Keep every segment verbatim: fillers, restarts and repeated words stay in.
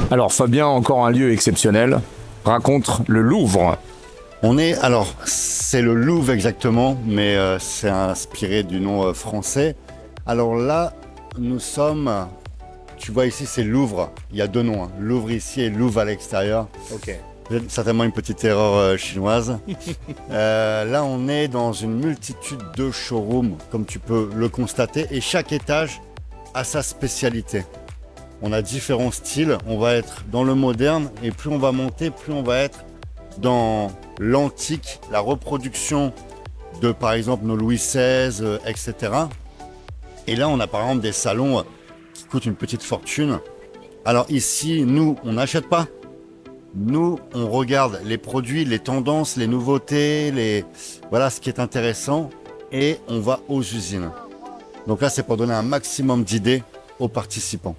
Alors Fabien, encore un lieu exceptionnel. Raconte le Louvre. On est, alors, c'est le Louvre exactement, mais euh, c'est inspiré du nom euh, français. Alors là, nous sommes, tu vois ici, c'est Louvre. Il y a deux noms, hein. Louvre ici et Louvre à l'extérieur. Ok. Certainement une petite erreur euh, chinoise. euh, là, on est dans une multitude de showrooms, comme tu peux le constater, et chaque étage a sa spécialité. On a différents styles. On va être dans le moderne, et plus on va monter, plus on va être dans l'antique, la reproduction de, par exemple, nos Louis seize, euh, et cetera. Et là, on a par exemple des salons qui coûtent une petite fortune. Alors ici, nous, on n'achète pas. Nous, on regarde les produits, les tendances, les nouveautés, les... voilà ce qui est intéressant, et on va aux usines. Donc là, c'est pour donner un maximum d'idées aux participants.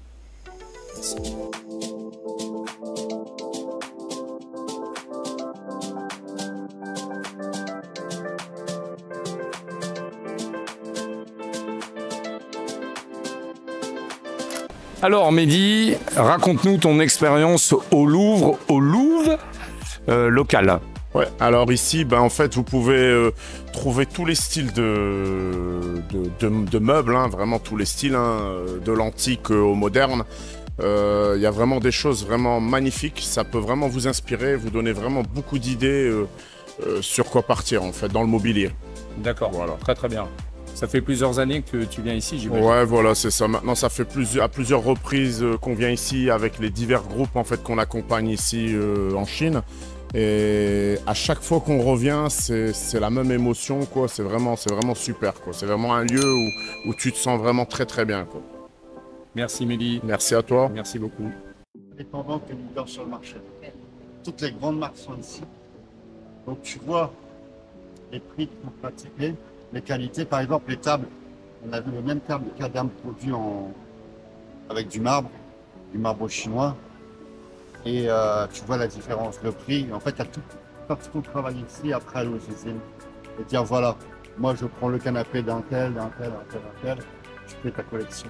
Alors Mehdi, raconte-nous ton expérience au Louvre, au Louvre euh, local. Ouais, alors ici, ben, en fait, vous pouvez euh, trouver tous les styles de, de, de, de meubles, hein, vraiment tous les styles, hein, de l'antique au moderne. Il euh, y a vraiment des choses vraiment magnifiques, ça peut vraiment vous inspirer, vous donner vraiment beaucoup d'idées euh, euh, sur quoi partir, en fait, dans le mobilier. D'accord, Voilà. Très très bien. Ça fait plusieurs années que tu viens ici, j'imagine. Ouais, voilà, c'est ça. Maintenant, ça fait plusieurs, à plusieurs reprises euh, qu'on vient ici avec les divers groupes en fait qu'on accompagne ici euh, en Chine. Et à chaque fois qu'on revient, c'est la même émotion, quoi. C'est vraiment, c'est vraiment super, quoi. C'est vraiment un lieu où, où tu te sens vraiment très très bien, quoi. Merci Mehdi. Merci à toi. Merci beaucoup. Indépendant que leader sur le marché. Toutes les grandes marques sont ici. Donc tu vois les prix qui sont pratiqués, les qualités. Par exemple, les tables, on a vu les mêmes tables de cadam produits en... avec du marbre, du marbre chinois. Et euh, tu vois la différence, le prix. En fait, tu as tout parce qu'on travaille ici, après aller aux usines. Et dire voilà, moi je prends le canapé d'un tel, d'un tel, d'un tel, d'un tel. Tu fais ta collection.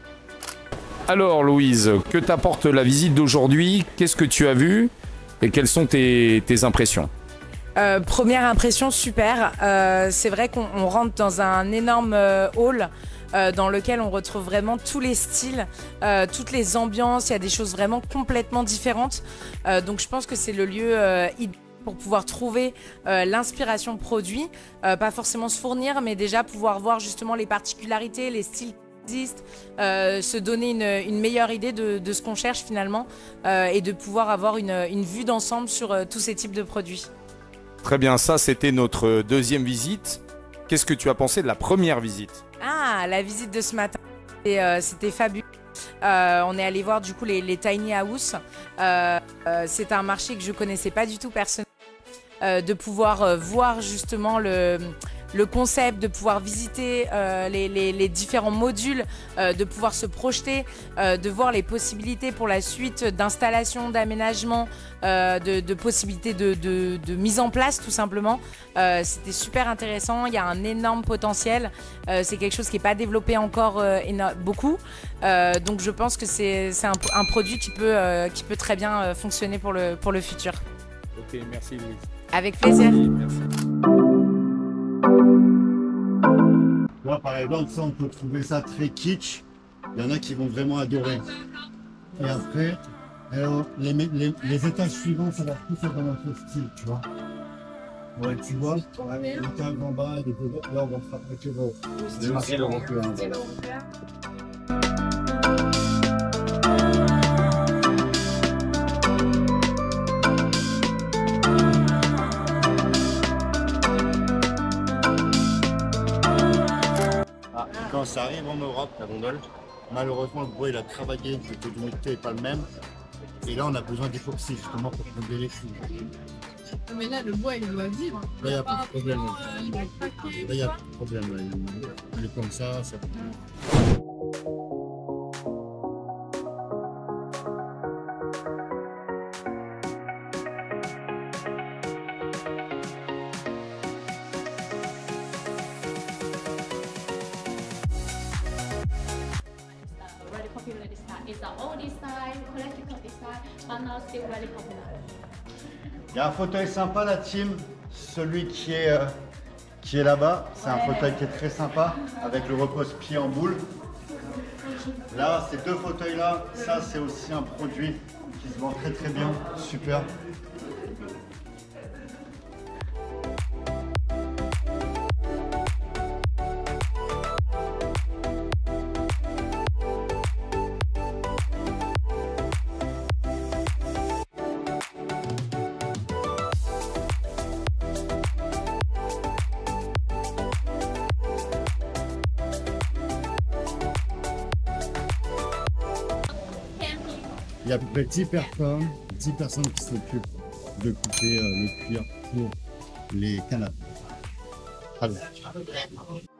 Alors Louise, que t'apporte la visite d'aujourd'hui? Qu'est-ce que tu as vu et quelles sont tes, tes impressions? Euh, première impression, super. Euh, c'est vrai qu'on on rentre dans un énorme euh, hall euh, dans lequel on retrouve vraiment tous les styles, euh, toutes les ambiances. Il y a des choses vraiment complètement différentes. Euh, donc je pense que c'est le lieu euh, idéal pour pouvoir trouver euh, l'inspiration produit. Euh, pas forcément se fournir, mais déjà pouvoir voir justement les particularités, les styles qui existent, euh, se donner une, une meilleure idée de, de ce qu'on cherche finalement euh, et de pouvoir avoir une, une vue d'ensemble sur euh, tous ces types de produits. Très bien, ça c'était notre deuxième visite. Qu'est-ce que tu as pensé de la première visite? Ah, la visite de ce matin, c'était euh, fabuleux. Euh, on est allé voir du coup les, les tiny house. Euh, euh, c'est un marché que je connaissais pas du tout personnellement. Euh, de pouvoir euh, voir justement le, le concept, de pouvoir visiter euh, les, les, les différents modules, euh, de pouvoir se projeter, euh, de voir les possibilités pour la suite d'installation, d'aménagement, euh, de, de possibilités de, de, de mise en place tout simplement. Euh, C'était super intéressant, il y a un énorme potentiel. Euh, c'est quelque chose qui n'est pas développé encore euh, beaucoup. Euh, donc je pense que c'est un, un produit qui peut, euh, qui peut très bien euh, fonctionner pour le, pour le futur. Ok, merci Louise. Avec plaisir. Merci. Là, par exemple, ça, on peut trouver ça très kitsch. Il y en a qui vont vraiment adorer. Et après, alors, les, les, les étages suivants, ça va plus être dans notre style, tu vois. Ouais, tu vois, l'étage en bas, et les autres, là, on va se rapprocher de style européen. Ah, quand ça arrive en Europe, la gondole, malheureusement le bois il a travaillé, le taux d'humidité n'est pas le même. Et là on a besoin d'époxy justement pour combler les trous. Mais là le bois il doit vivre. Là il n'y a pas de problème. Euh, il va craquer. Là il n'y a pas de problème. Là. Il est comme ça, ça. Very popular design. It's an old design, collectible design. but now still very popular. Il y a un fauteuil sympa, la team. Celui qui est, euh, qui est là-bas, c'est un fauteuil qui est très sympa, avec le repose-pied en boule. Là, ces deux fauteuils-là, ça c'est aussi un produit qui se vend très très bien. Super. Il y a à peu près dix personnes, dix personnes qui s'occupent de couper euh, le cuir pour les canapés. Allez.